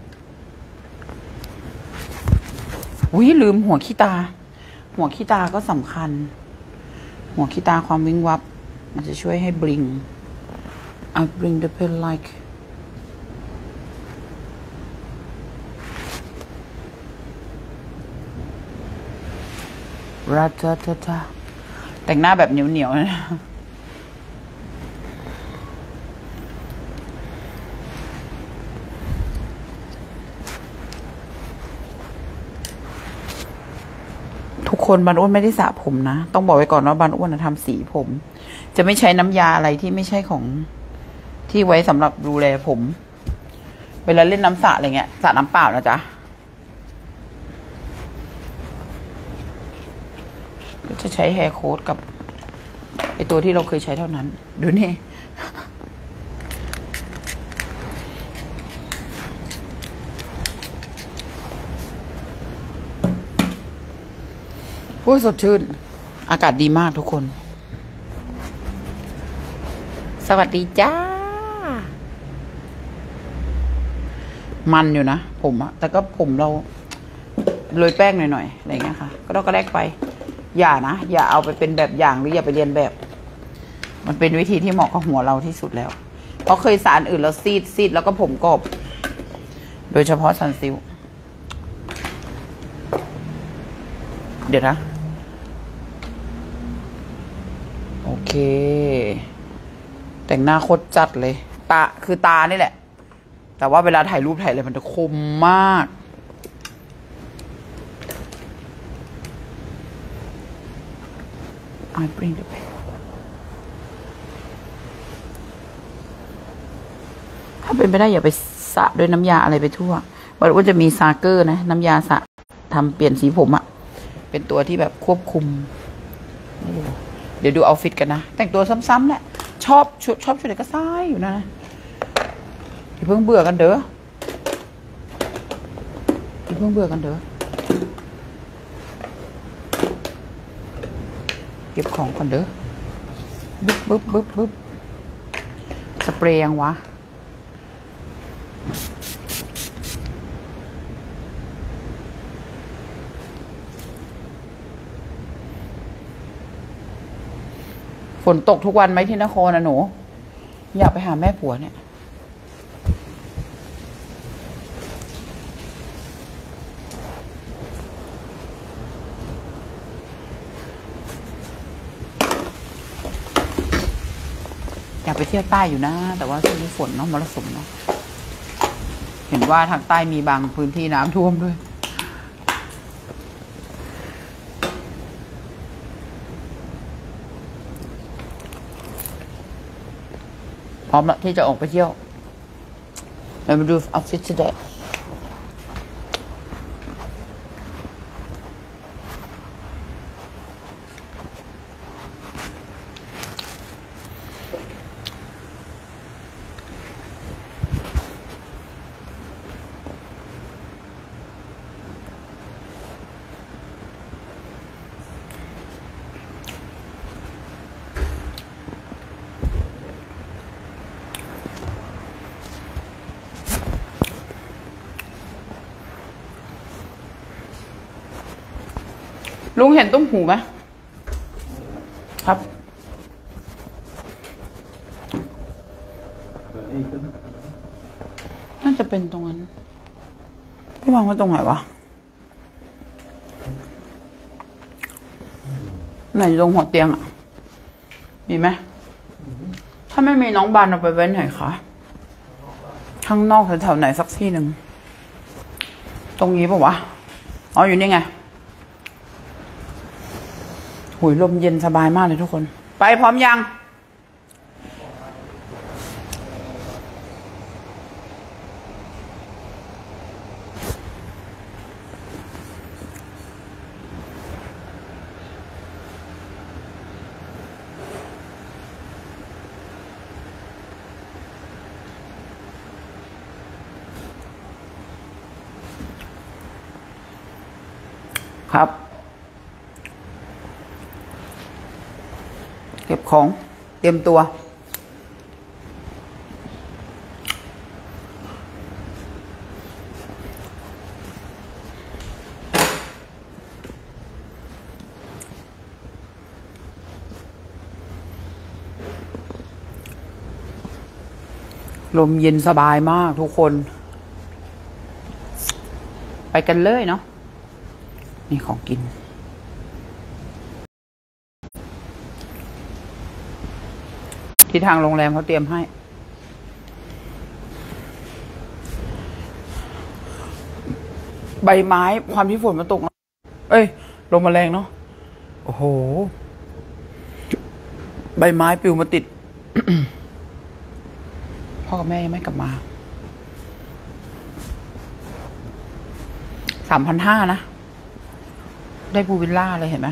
อุ้ยลืมหัวขี้ตาหัวขี้ตาก็สำคัญหัวขี้ตาความวิงวับมันจะช่วยให้บลิง I bring the pen like ราชาแต่งหน้าแบบเหนียวๆนะทุกคนบานอ้วนไม่ได้สระผมนะต้องบอกไว้ก่อนว่าบานอ้วนทำสีผมจะไม่ใช้น้ำยาอะไรที่ไม่ใช่ของที่ไว้สำหรับดูแลผมเวลาเล่นน้ำสระอะไรเงี้ยสระน้ำเปล่านะจ๊ะก็จะใช้แฮร์โค้ดกับไอตัวที่เราเคยใช้เท่านั้นดูนี่โอ้ยสดชื่นอากาศดีมากทุกคนสวัสดีจ้ามันอยู่นะผมอะแต่ก็ผมเราโรยแป้งหน่อยๆอะไรเงี้ยค่ะก็ต้องกระแลกไปอย่านะอย่าเอาไปเป็นแบบอย่างหรืออย่าไปเรียนแบบมันเป็นวิธีที่เหมาะกับหัวเราที่สุดแล้วเพราะเคยสารอื่นแล้วซีดแล้วก็ผมกบโดยเฉพาะซันซิลเดี๋ยวนะโอเคแต่งหน้าโคตรจัดเลยตาคือตานี่แหละแต่ว่าเวลาถ่ายรูปถ่ายอะไรมันจะคมมากI bring the pen ถ้าเป็นไปได้อย่าไปสระด้วยน้ำยาอะไรไปทั่วบอกว่าจะมีซาเกอร์นะน้ำยาสระทำเปลี่ยนสีผมอะเป็นตัวที่แบบควบคุมเดี๋ยวดูเอาฟิตกันนะแต่งตัวซ้ำๆแหละชอบชุดไหนก็ซ้ายอยู่นะอย่าเพิ่งเบื่อกันเด้ออย่าเพิ่งเบื่อกันเด้อเก็บของก่อนเด้อบึ๊บสเปรย์ยังวะฝนตกทุกวันไหมที่นครนะหนู อยากไปหาแม่ผัวเนี่ยอยากไปเที่ยวใต้อยู่นะ แต่ว่าช่วงนี้ฝนเนาะมรสุมเนาะเห็นว่าทางใต้มีบางพื้นที่น้ำท่วมด้วยพร้อมแล้วที่จะออกไปเที่ยวเรามาดูออฟฟิศเด็กลุงเห็นตุ้มหูไหมครับน่าจะเป็นตรงนั้นพี่วางไว้ตรงไหนวะไหนตรงหัวเตียงอ่ะมีไหมถ้าไม่มีน้องบานเอาไปไว้ไหนคะข้างนอกแถวๆไหนสักที่หนึ่งตรงนี้ปะวะอ๋ออยู่นี่ไงหุยลมเย็นสบายมากเลยทุกคนไปพร้อมยังครับเก็บของเตรียมตัวลมเย็นสบายมากทุกคนไปกันเลยเนาะนี่ของกินที่ทางโรงแรมเขาเตรียมให้ใบไม้ความที่ฝนมันตกเอ้ยลมมาแรงเนาะโอ้โหใบไม้ปลิวมาติด พ่อกับแม่ยังไม่กลับมา3,500นะได้พูลวิลล่าเลยเห็นไหม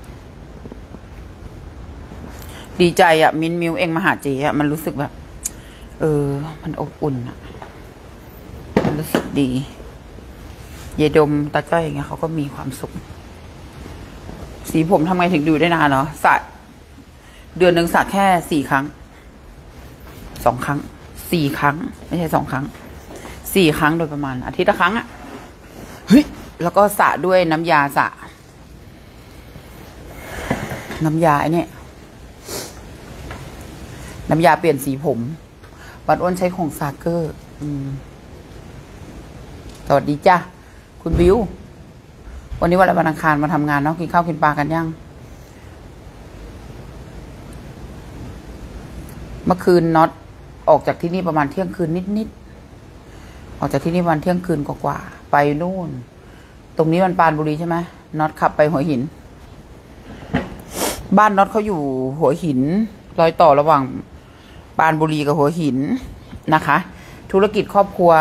ดีใจอ่ะมิวเองมาหาเจ๊อ่ะมันรู้สึกแบบมันอบอุ่นอ่ะมันรู้สึกดีเยดมตาจ้อยอย่างเงี้ยเขาก็มีความสุขสีผมทำไงถึงดูได้นานเนาะสระเดือนหนึ่งสระแค่4 ครั้ง2 ครั้ง4 ครั้งไม่ใช่2 ครั้ง4 ครั้งโดยประมาณอาทิตย์ละครั้งอ่ะเฮ้ยแล้วก็สระด้วยน้ำยาสระน้ำยาไอ้นี่น้ำยาเปลี่ยนสีผมบัดอ้นใช้ของซาเกอร์สวัสดีจ้ะคุณบิววันนี้วันอังคารมาทำงานเนาะกินข้าวกินปลากันยังเมื่อคืนน็อตออกจากที่นี่ประมาณเที่ยงคืนนิดออกจากที่นี่วันเที่ยงคืนกว่าๆไปนู่นตรงนี้มันปรานบุรีใช่ไหมน็อตขับไปหัวหินบ้านน็อตเขาอยู่หัวหินรอยต่อระหว่างปรานบุรีกับหัวหินนะคะธุรกิจครอบครัว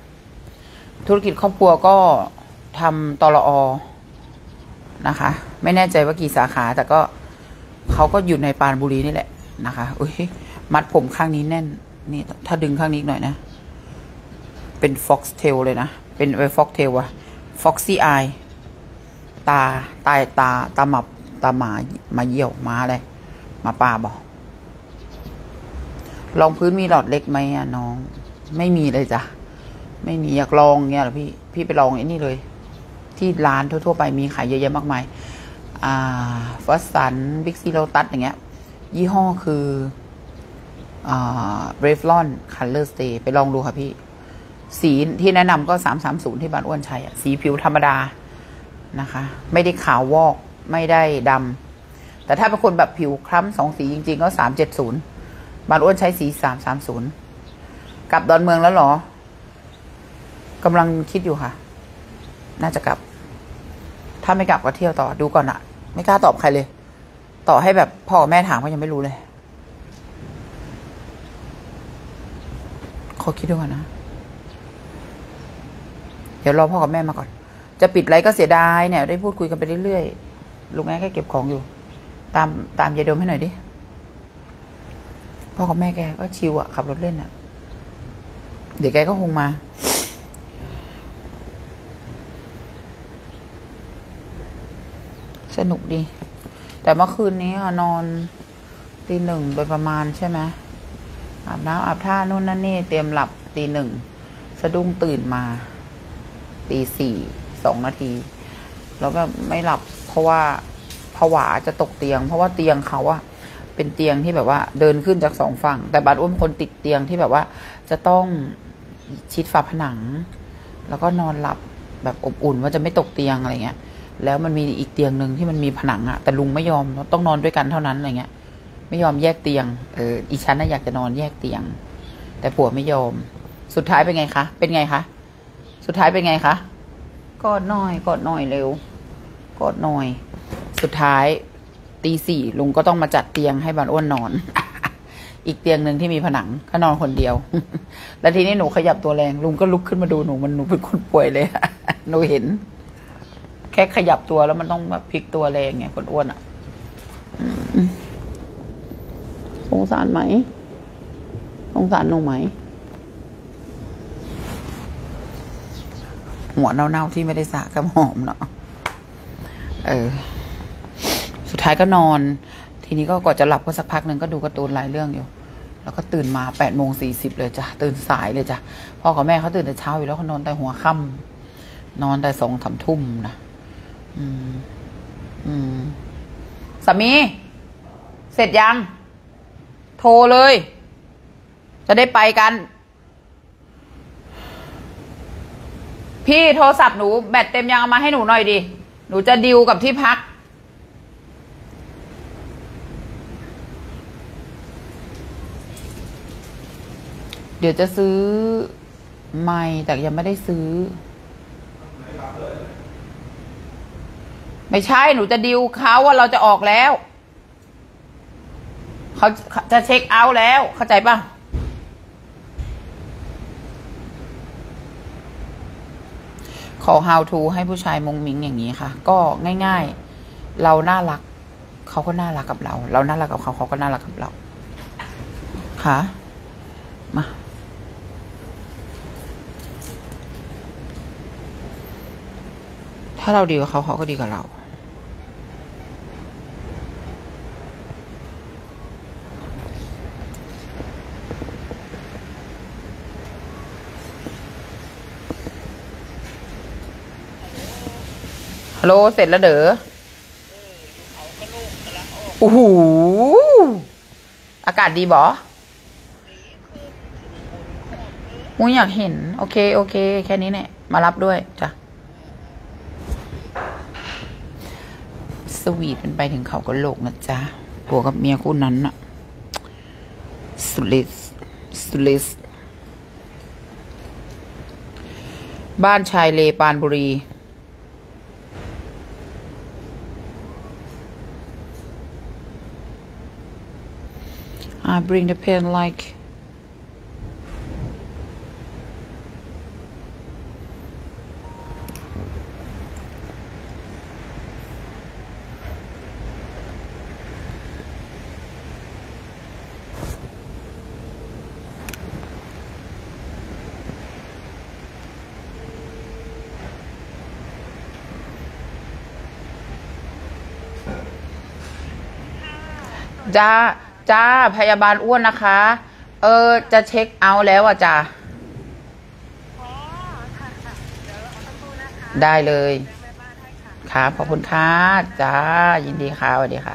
ก็ทำตลอนะคะไม่แน่ใจว่ากี่สาขาแต่ก็เขาก็อยู่ในปรานบุรีนี่แหละนะคะอุ้ยมัดผมข้างนี้แน่นนี่ถ้าดึงข้างนี้หน่อยนะเป็นฟ็อกซ์เทลเลยนะเป็นฟ็อกเทลอะฟ็อกซี่อายตาหมับตาหมาเยี่ยวมาอะไรมาป่าบอกรองพื้นมีหลอดเล็กไหมอะน้องไม่มีเลยจ้ะไม่มีอยากลองเงี้ยเหรอพี่ไปลองไอ้นี่เลย ที่ร้านทั่วๆไปมีขายเยอะแยะมากมายฟัสสันบิ๊กซีโลตัสอย่างเงี้ยยี่ห้อคือเรฟลอนคัลเลอร์สเตย์ไปลองดูค่ะพี่ สีที่แนะนำก็330ที่บ้านอ้วนใช้สีผิวธรรมดานะคะ ไม่ได้ขาววอกไม่ได้ดำแต่ถ้าเป็นคนแบบผิวคล้ำ2 สีจริงๆก็370บ้านอ้วนใช้สี330กลับดอนเมืองแล้วเหรอกำลังคิดอยู่ค่ะ น่าจะกลับ ถ้าไม่กลับก็เที่ยวต่อดูก่อนอะไม่กล้าตอบใครเลย ต่อให้แบบพ่อแม่ถามก็ยังไม่รู้เลยขอคิดดูก่อนนะเดี๋ยวรอพ่อกับแม่มาก่อนจะปิดไรก็เสียดายเนี่ยได้พูดคุยกันไปเรื่อยๆลุงแม่แกเก็บของอยู่ตามยายดมให้หน่อยดิพ่อกับแม่แกก็ชิวอะขับรถเล่นอะเดี๋ยวแกก็คงมาสนุกดีแต่เมื่อคืนนี้นอนตี 1โดยประมาณใช่ไหมอาบน้ำอาบท่านู่นนั่นนี่เตรียมหลับตี 1สะดุ้งตื่นมาตี 4 2 นาทีแล้วก็ไม่หลับเพราะว่าผวาจะตกเตียงเพราะว่าเตียงเขาอะเป็นเตียงที่แบบว่าเดินขึ้นจาก2 ฝั่งแต่บ้านอ้วนคนติดเตียงที่แบบว่าจะต้องชิดฝาผนังแล้วก็นอนหลับแบบอบอุ่นว่าจะไม่ตกเตียงอะไรเงี้ยแล้วมันมีอีกเตียงหนึ่งที่มันมีผนังอะแต่ลุงไม่ยอมต้องนอนด้วยกันเท่านั้นอะไรเงี้ยไม่ยอมแยกเตียงอีฉันน่ะอยากจะนอนแยกเตียงแต่ผัวไม่ยอมสุดท้ายเป็นไงคะเป็นไงคะสุดท้ายเป็นไงคะกอดหน่อยเร็วกอดหน่อยสุดท้ายตี 4ลุงก็ต้องมาจัดเตียงให้บ้านอ้วนนอน อีกเตียงหนึ่งที่มีผนังก็นอนคนเดียว แล้วทีนี้หนูขยับตัวแรงลุงก็ลุกขึ้นมาดูหนูมันหนูเป็นคนป่วยเลย หนูเห็นแค่ขยับตัวแล้วมันต้องแบบพลิกตัวแรงไงคนอ้วนอ่ะสงสารไหมสงสารหนูไหมหัวเน่าๆที่ไม่ได้สระก็หอมเนาะสุดท้ายก็นอนทีนี้ก็ก่อนจะหลับก็สักพักหนึ่งก็ดูการ์ตูนหลายเรื่องอยู่แล้วก็ตื่นมา8:40เลยจ้ะตื่นสายเลยจ้ะพ่อกับแม่เขาตื่นแต่เช้าอยู่แล้วเขานอนแต่หัวค่ำนอนแต่2-3 ทุ่มนะสามีเสร็จยังโทรเลยจะได้ไปกันพี่โทรศัพท์หนูแบตเต็มยังเอามาให้หนูหน่อยดิหนูจะดิวกับที่พักเดี๋ยวจะซื้อไม่แต่ยังไม่ได้ซื้อไม่ใช่หนูจะดิวเขาว่าเราจะออกแล้วเขาจะเช็คเอาท์แล้วเข้าใจป่ะขอ how to ให้ผู้ชายมุงมิงอย่างนี้ค่ะก็ง่ายๆเราน่ารักเขาก็น่ารักกับเราเราน่ารักกับเขาเขาก็น่ารักกับเราค่ะมาถ้าเราดีกับเขาเขาก็ดีกับเราฮัลโหลเสร็จแล้วเด้อโอ้โหอากาศดีบอมุ้งอยากเห็นโอเคแค่นี้เนี่ยมารับด้วยจ้ะสวีทเป็นไปถึงเขาก็โลกนะจ๊ะผัวกับเมียคู่นั้นน่ะสุลิสบ้านชายเลปานบุรี I bring the pen likeจ้าพยาบาลอ้วนนะคะจะเช็คเอาท์แล้วอ่ะจ้าได้เลยครับขอบคุณค่ะจ้ายินดีค่ะสวัสดีค่ะ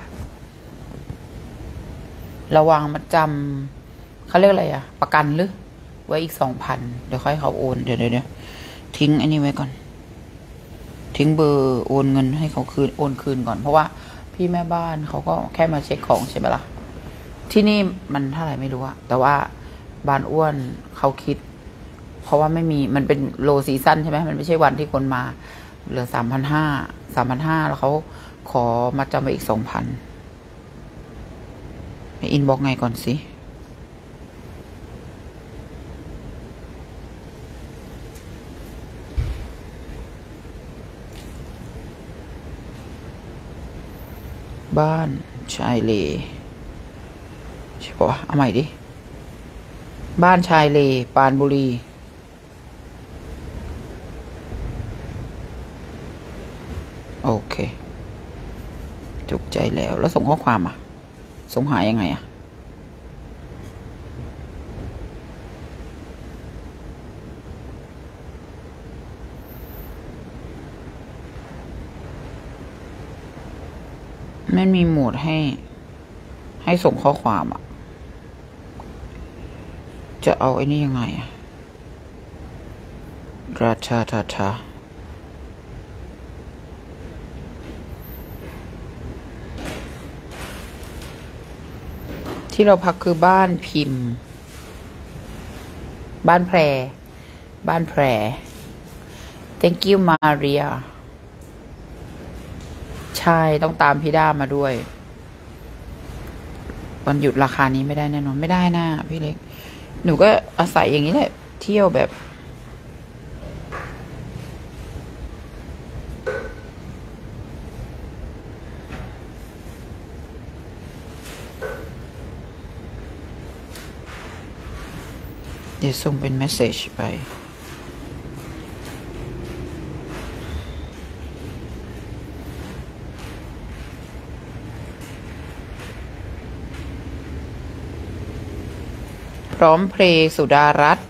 ระวังมาจำเขาเรียกอะไรอะประกันหรือไว้อีก2,000เดี๋ยวค่อยเขาโอนเดี๋ยวทิ้งอันนี้ไว้ก่อน ทิ้งเบอร์โอนเงินให้เขาคืนโอนคืนก่อนเพราะว่าพี่แม่บ้านเขาก็แค่มาเช็คของใช่ไหมล่ะที่นี่มันเท่าไหร่ไม่รู้อะแต่ว่าบ้านอ้วนเขาคิด เพราะว่าไม่มีมันเป็นโลซีซั่นใช่ไหมมันไม่ใช่วันที่คนมาเหลือ3,500แล้วเขาขอมาจำไปอีก2,000ไปอินบอกไงก่อนสิบ้านชายเลใช่ปะวะเอาใหม่ดิบ้านชายเลปรานบุรีโอเคถูกใจแล้วส่งข้อความอ่ะส่งหายังไงอ่ะไม่มีโหมดให้ส่งข้อความอ่ะจะเอาไอ้นี่ยังไงอ่ะราชาทาที่เราพักคือบ้านพิมพ์บ้านแพรthank you Maria ใช่ต้องตามพี่ด้ามาด้วยวันหยุดราคานี้ไม่ได้แน่นอนไม่ได้นะพี่เล็กหนูก็อาศัยอย่างนี้แหละเที่ยวแบบเดี๋ยวส่งเป็นเมสเซจไปพร้อมเพลงสุดารัตน์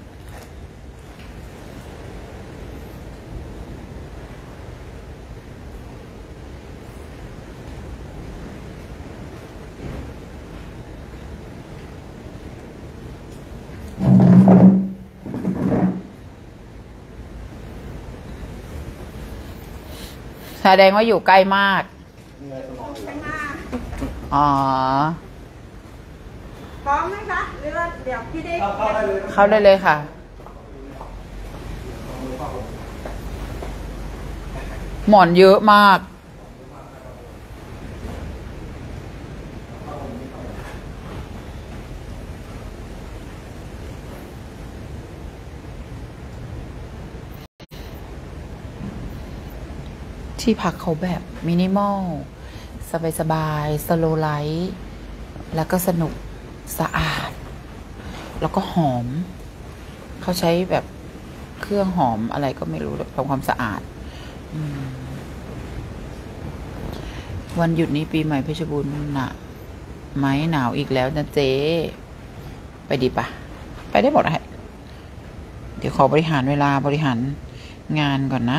แสดงว่าอยู่ใกล้มากอ๋อพร้อมไหมคะหรือว่าเดี๋ยวพี่ได้เข้าได้เลยค่ะหมอนเยอะมากที่พักเขาแบบมินิมอลสบายสโลไลท์แล้วก็สนุกสะอาดแล้วก็หอมเขาใช้แบบเครื่องหอมอะไรก็ไม่รู้ทำความสะอาดวันหยุดนี้ปีใหม่เพชรบูรณ์น่ะไหมหนาวอีกแล้วนะเจ๊ไปดีปะไปได้หมดอะเดี๋ยวขอบริหารเวลาบริหารงานก่อนนะ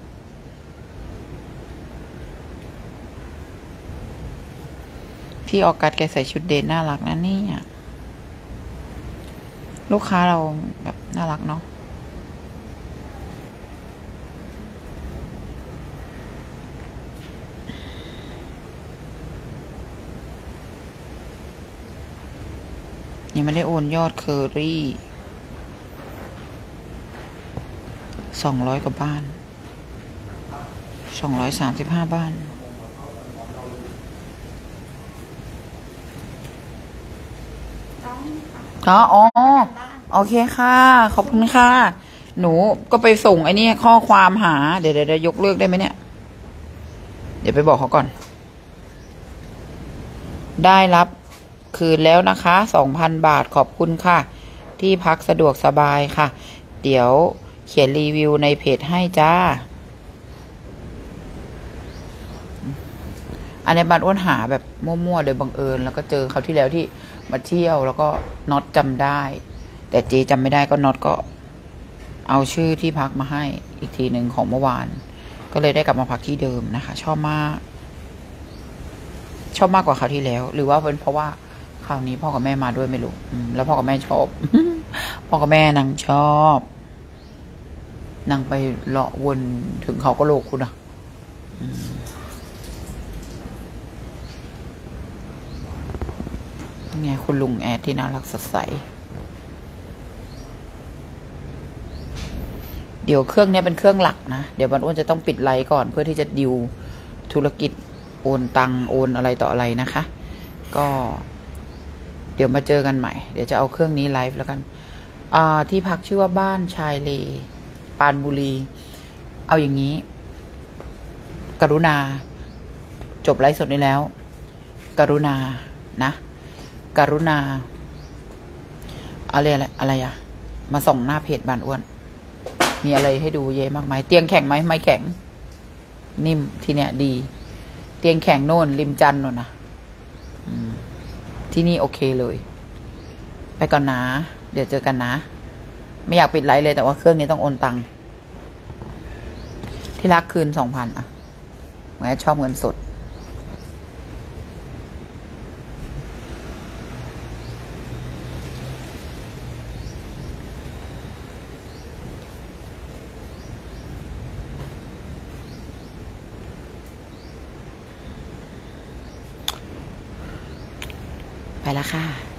พี่ออกัสแกใส่ชุดเดทน่ารักนะนี่ลูกค้าเราแบบน่ารักเนาะยังไม่ได้โอนยอดเคอรี่200 กว่าบ้าน235 บ้านอ๋อโอเคค่ะขอบคุณค่ะหนูก็ไปส่งไอ้นี่ข้อความหาเดี๋ยวยกเลิกได้ไหมเนี่ยเดี๋ยวไปบอกเขาก่อนได้รับคืนแล้วนะคะ2,000 บาทขอบคุณค่ะที่พักสะดวกสบายค่ะเดี๋ยวเขียนรีวิวในเพจให้จ้าอันนี้บ้านอ้วนหาแบบมั่วๆโดยบังเอิญแล้วก็เจอเขาที่แล้วที่มาเที่ยวแล้วก็น็อตจำได้แต่เจจำไม่ได้ก็น็อตก็เอาชื่อที่พักมาให้อีกทีหนึ่งของเมื่อวานก็เลยได้กลับมาพักที่เดิมนะคะ ชอบมาก ชอบมากกว่าคราวที่แล้ว หรือว่าเป็นเพราะว่าคราวนี้พ่อกับแม่มาด้วยไม่รู้แล้วพ่อกับแม่ชอบ พ่อกับแม่นางชอบนางไปเลาะวนถึงเขาก็โลกคุณอะไงคุณลุงแอดที่น่ารักสดใส เดี๋ยวเครื่องนี้เป็นเครื่องหลักนะ เดี๋ยวบันอ้วนจะต้องปิดไลฟ์ก่อนเพื่อที่จะดิวธุรกิจโอนตังโอนอะไรต่ออะไรนะคะ ก็เดี๋ยวมาเจอกันใหม่ เดี๋ยวจะเอาเครื่องนี้ไลฟ์แล้วกันที่พักชื่อว่าบ้านชายเลปานบุรี เอาอย่างนี้ กรุณาจบไลฟ์สดนี้แล้ว กรุณานะ กรุณาอะไรอะมาส่องหน้าเพจบานอ้วนมีอะไรให้ดูเยอะมากมายเตียงแข็งไหมไม่แข็งนิ่มทีเนี้ยดีเตียงแข็งโน่นริมจันทร์โน่นนะที่นี่โอเคเลยไปก่อนนะเดี๋ยวเจอกันนะไม่อยากปิดไลฟ์เลยแต่ว่าเครื่องนี้ต้องโอนตังค์ที่รักคืน 2,000 อ่ะแม่ชอบเงินสดไปแล้วค่ะ